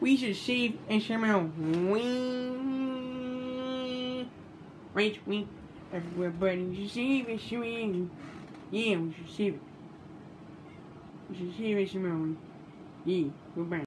We should save SML. Wing. Right, wing. Everybody should save SML. Yeah, we should save it. We should save SML. Yeah, goodbye.